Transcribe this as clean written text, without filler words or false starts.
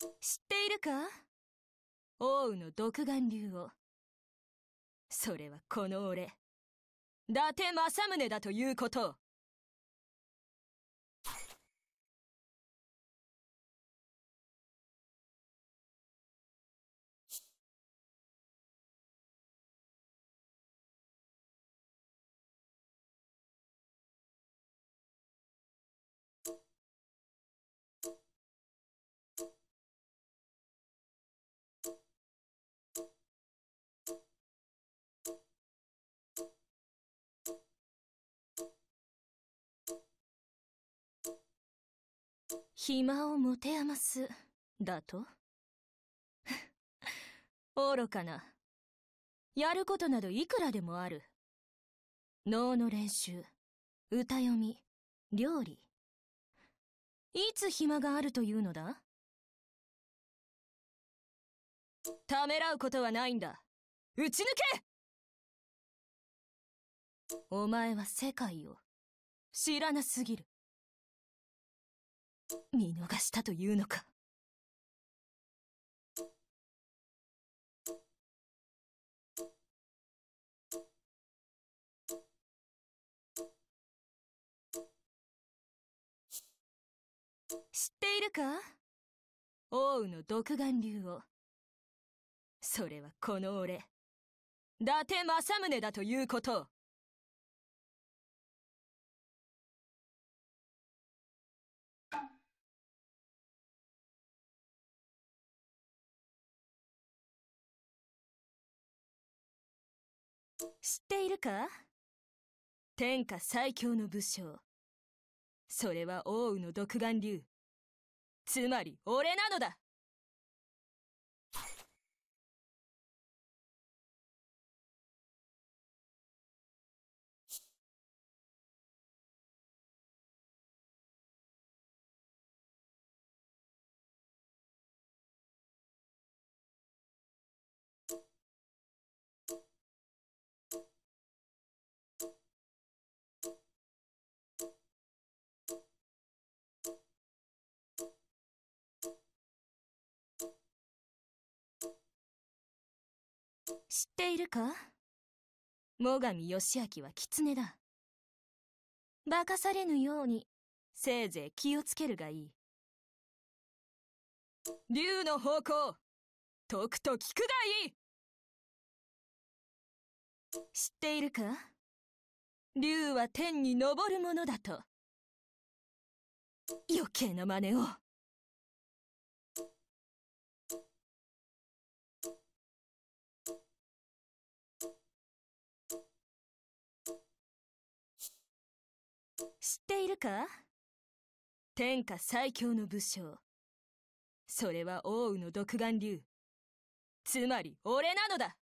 知っているか、王羽の独眼竜を。それはこの俺、伊達政宗だということを。暇を持て余すだと愚かな。やることなどいくらでもある。能の練習、歌読み、料理。いつ暇があるというのだ。ためらうことはないんだ。撃ち抜け！お前は世界を知らなすぎる。見逃したというのか。知っているか、王羽の独眼竜を。それはこの俺、伊達政宗だということを。知っているか、天下最強の武将。それは王羽の独眼竜、つまり俺なのだ。知っているか、最上義明は狐だ。化かされぬようにせいぜい気をつけるがいい。竜の方向、とくと聞くがいい。知っているか、竜は天に昇るものだと。余計な真似を。知っているか、天下最強の武将。それは王羽の独眼竜、つまり俺なのだ。